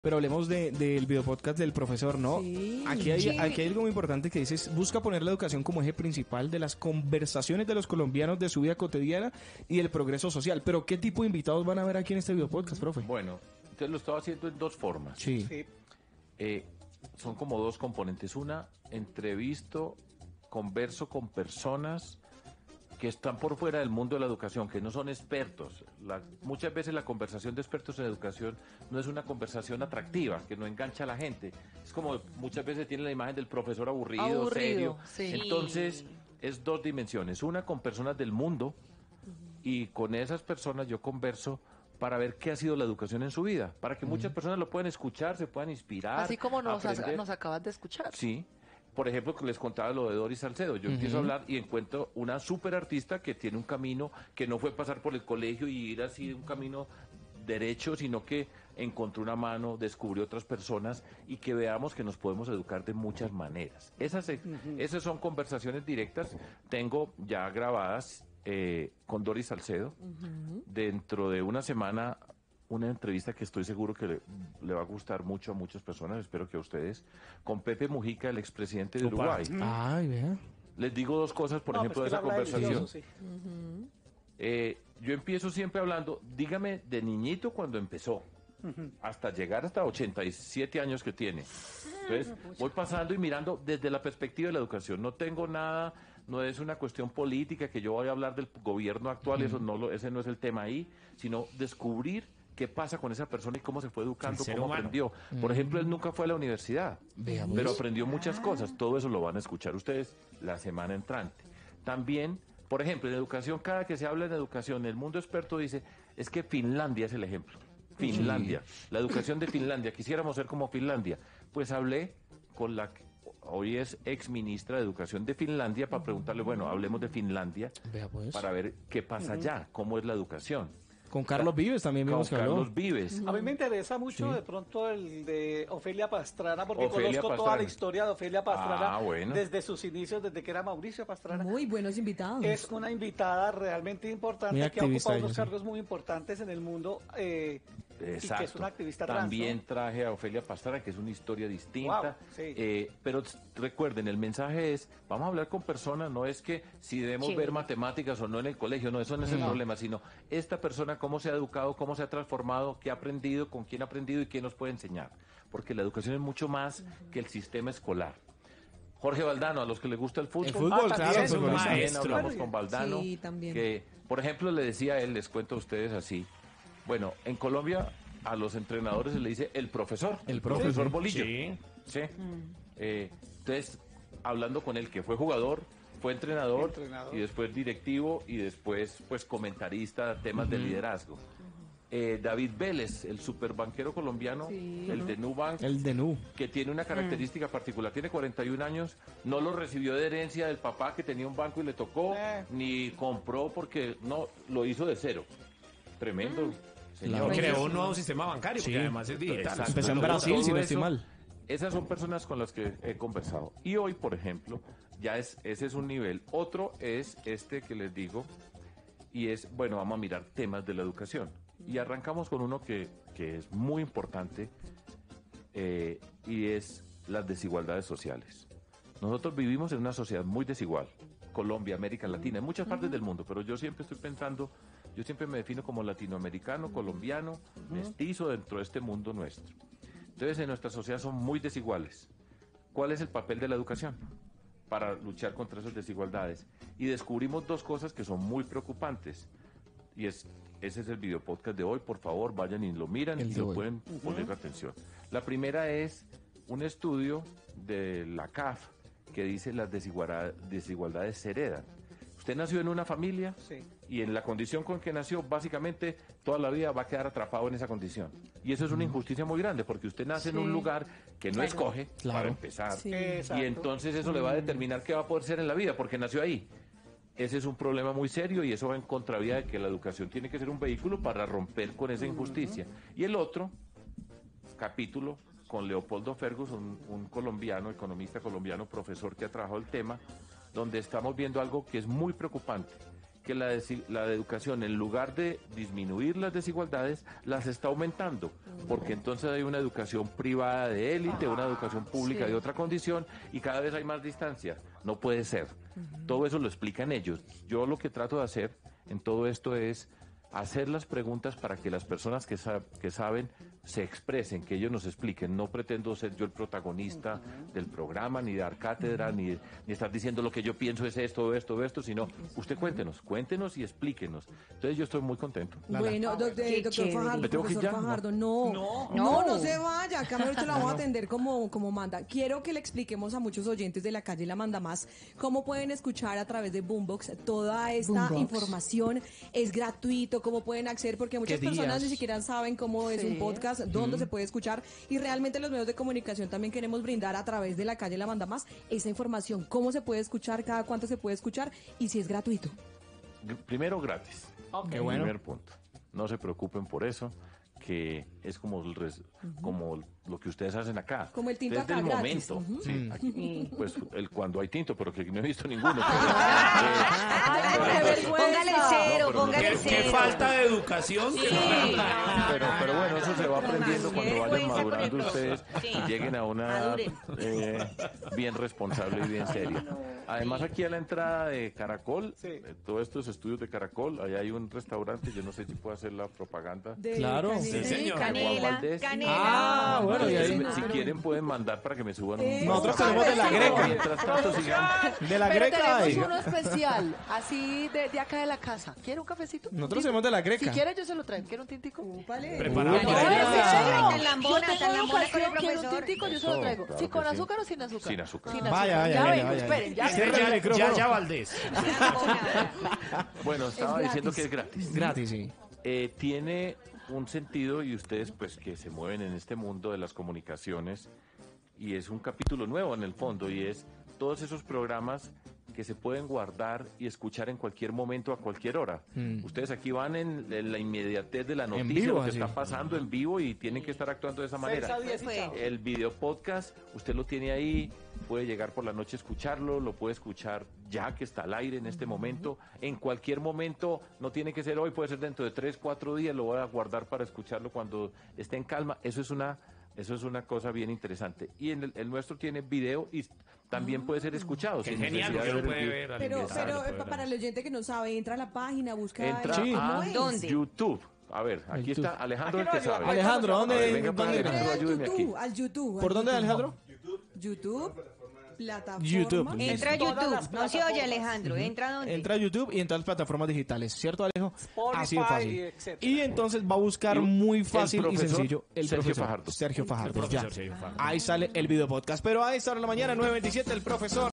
Pero hablemos del videopodcast del profesor, ¿no? Sí. Aquí hay algo muy importante que dices, busca poner la educación como eje principal de las conversaciones de los colombianos de su vida cotidiana y el progreso social. Pero ¿qué tipo de invitados van a ver aquí en este videopodcast, profe? Bueno, entonces lo estaba haciendo en dos formas. Sí. Sí. Son como dos componentes. Una, entrevisto, converso con personas que están por fuera del mundo de la educación, que no son expertos. Muchas veces la conversación de expertos en educación no es una conversación atractiva, que no engancha a la gente. Es como muchas veces tiene la imagen del profesor aburrido, serio. Sí. Entonces, es dos dimensiones. Una con personas del mundo y con esas personas yo converso para ver qué ha sido la educación en su vida, para que muchas personas lo puedan escuchar, se puedan inspirar. Así como nos aprender. acabas de escuchar. Sí. Por ejemplo, que les contaba lo de Doris Salcedo. Yo empiezo a hablar y encuentro una súper artista que tiene un camino que no fue pasar por el colegio y ir así un camino derecho, sino que encontró una mano, descubrió otras personas y que veamos que nos podemos educar de muchas maneras. Esas son conversaciones directas. Tengo ya grabadas con Doris Salcedo. Dentro de una semana, una entrevista que estoy seguro que le va a gustar mucho a muchas personas, espero que a ustedes, con Pepe Mujica, el expresidente de Uruguay. Ay, vea. Les digo dos cosas, por ejemplo, de esa conversación. Sí. Yo empiezo siempre hablando, dígame de niñito cuando empezó, hasta llegar hasta 87 años que tiene. Entonces, voy pasando y mirando desde la perspectiva de la educación. No tengo nada, no es una cuestión política que yo voy a hablar del gobierno actual, ese no es el tema ahí, sino descubrir qué pasa con esa persona y cómo se fue educando, cómo aprendió. Por ejemplo, él nunca fue a la universidad, Veamos. pero aprendió muchas cosas. Todo eso lo van a escuchar ustedes la semana entrante. También, por ejemplo, en educación, cada que se habla en educación, el mundo experto dice, es que Finlandia es el ejemplo. Finlandia, la educación de Finlandia, quisiéramos ser como Finlandia. Pues hablé con la que hoy es ex ministra de Educación de Finlandia para preguntarle, bueno, hablemos de Finlandia Vea pues. para ver qué pasa allá, cómo es la educación. Con Carlos Vives también Con vimos que habló. Carlos Vives. A mí me interesa mucho Sí. de pronto el de Ofelia Pastrana, porque Ofelia conozco toda Pastrana. la historia de Ofelia Pastrana Bueno. desde sus inicios, desde que era Mauricio Pastrana. Muy buenos invitados. Es una invitada realmente importante Muy que ha activista ocupado ella, unos sí. cargos muy importantes en el mundo y que es una activista trans, También ¿no? traje a Ofelia Pastrana, que es una historia distinta. Wow, sí. Pero recuerden, el mensaje es, vamos a hablar con personas, no es que si debemos ver matemáticas o no en el colegio, no, eso no es el problema, sino esta persona cómo se ha educado, cómo se ha transformado, qué ha aprendido, con quién ha aprendido y qué nos puede enseñar. Porque la educación es mucho más que el sistema escolar. Jorge Valdano, a los que les gusta el fútbol. El fútbol, también, claro, es un futbolista. También maestro. hablamos con Valdano, Sí, también. que, por ejemplo, le decía a él, les cuento a ustedes así, bueno, en Colombia a los entrenadores se le dice el profesor profe, sí. Bolillo. Sí. Entonces, hablando con él, que fue jugador, fue entrenador, y después directivo, y después, pues, comentarista, temas de liderazgo. David Vélez, el superbanquero colombiano, Sí. el de Nubank, El de Nu. que tiene una característica particular, tiene 41 años, no lo recibió de herencia del papá que tenía un banco y le tocó, ni compró porque no, lo hizo de cero. Tremendo, señor. Claro. Creó un nuevo sistema bancario, porque Sí. además es digital. Exacto. Empezó en Todo Brasil, si no eso, estoy mal. Esas son personas con las que he conversado. Y hoy, por ejemplo, ese es un nivel. Otro es este que les digo, y es, bueno, vamos a mirar temas de la educación. Y arrancamos con uno que es muy importante, y es las desigualdades sociales. Nosotros vivimos en una sociedad muy desigual. Colombia, América Latina, en muchas partes del mundo, pero yo siempre estoy pensando, yo siempre me defino como latinoamericano, colombiano, mestizo dentro de este mundo nuestro. Entonces, en nuestra sociedad son muy desiguales. ¿Cuál es el papel de la educación para luchar contra esas desigualdades? Y descubrimos dos cosas que son muy preocupantes. Y ese es el video podcast de hoy. Por favor, vayan y lo miran El y de lo hoy. pueden poner atención. La primera es un estudio de la CAF que dice las desigualdades se heredan. Usted nació en una familia Sí. y en la condición con que nació, básicamente toda la vida va a quedar atrapado en esa condición. Y eso es una injusticia muy grande, porque usted nace en un lugar que no escoge, Claro. para empezar. Sí. Exacto. Y entonces eso le va a determinar qué va a poder ser en la vida, porque nació ahí. Ese es un problema muy serio y eso va en contravía de que la educación tiene que ser un vehículo para romper con esa injusticia. Y el otro capítulo con Leopoldo Ferguson, un colombiano, economista colombiano, profesor que ha trabajado el tema, donde estamos viendo algo que es muy preocupante, que la educación, en lugar de disminuir las desigualdades, las está aumentando, porque entonces hay una educación privada de élite, una educación pública de otra condición, y cada vez hay más distancia. No puede ser. Todo eso lo explican ellos. Yo lo que trato de hacer en todo esto es hacer las preguntas para que las personas que saben se expresen, que ellos nos expliquen. No pretendo ser yo el protagonista del programa, ni dar cátedra, ni estar diciendo lo que yo pienso es esto, sino usted cuéntenos y explíquenos. Entonces yo estoy muy contento. Bueno, doctor Fajardo, ¿Me tengo que ir profesor ya? Fajardo, no se vaya, acá mejor te la vamos a atender como manda. Quiero que le expliquemos a muchos oyentes de La Calle La Manda Más cómo pueden escuchar a través de Boombox toda esta información. Es gratuito, cómo pueden acceder, porque muchas personas ni siquiera saben cómo es un podcast, dónde se puede escuchar, y realmente los medios de comunicación también queremos brindar a través de La Calle La Manda Más esa información, cómo se puede escuchar, cada cuánto se puede escuchar y si es gratuito. Primero, gratis. Qué bueno. Primer punto. No se preocupen por eso, que es como lo que ustedes hacen acá. Como el tinto desde acá el gratis. momento. Sí, aquí, pues cuando hay tinto, pero que no he visto ninguno. Póngale Póngale ¿Qué falta de educación? Pero bueno, eso se va aprendiendo cuando vayan madurando ustedes y lleguen a una bien responsable y bien seria. Además, aquí a la entrada de Caracol, todos estos estudios de Caracol, allá hay un restaurante, yo no sé si puedo hacer la propaganda. Claro. Sí, señor. Ah, bueno, y ahí Si quieren pueden mandar para que me suban un... nosotros tenemos de la Greca. Mientras tanto sigamos. De la Pero Greca hay. tenemos uno especial, así de acá de la casa. ¿Quiere un cafecito? Nosotros tenemos de la Si Greca. quiere yo se lo traigo. ¿Quiere un tintico? Preparado por Ay, ella. ¿en serio? Tan Yo tengo lambona educación, con el quiero un profesor. tintico, yo se lo Eso, traigo. claro ¿Sí, que con sí. azúcar o sin azúcar? Sin azúcar. Sin Vaya, azúcar. Ya vaya, vengo, vaya. esperen, ya Cierra vengo. el micrófono. Ya Valdés. Bueno, estaba Es diciendo gratis. que es gratis. Gratis, sí. Tiene un sentido, y ustedes pues que se mueven en este mundo de las comunicaciones, y es un capítulo nuevo en el fondo, y es todos esos programas que se pueden guardar y escuchar en cualquier momento, a cualquier hora. Ustedes aquí van en la inmediatez de la noticia, vivo, lo que así. está pasando en vivo, y tienen que estar actuando de esa manera. 6 a 10 y chao. El video podcast, usted lo tiene ahí, puede llegar por la noche a escucharlo, lo puede escuchar ya que está al aire en este momento, en cualquier momento, no tiene que ser hoy, puede ser dentro de 3, 4 días, lo voy a guardar para escucharlo cuando esté en calma. Eso es una cosa bien interesante. Y el nuestro tiene video y también puede ser escuchado. Qué sin genial, necesidad porque de uno ver el puede video. ver al Pero ingresar. para el oyente que no sabe, entra a la página, busca... Entra Sí. a ¿Cómo YouTube. A ver, aquí YouTube. está Alejandro, el Aquí que lo sabe. ayuda. Alejandro, A ver, ¿dónde? venga para ¿Dónde? Alejandro, ayúdeme aquí. Al YouTube. ¿Por dónde, Alejandro? YouTube, plataforma. YouTube. Entra a Todas las YouTube, no se plataformas. oye Alejandro, entra a donde. Entra a YouTube y en todas las plataformas digitales, ¿cierto, Alejo? Spotify, Así de fácil. etcétera. Y entonces va a buscar Y muy el fácil y profesor sencillo el Sergio profesor Fajardo. Sergio Fajardo. El profesor Ya. Sergio Fajardo. Ahí sale el video podcast. Pero a esta hora de la mañana, 9:27, el profesor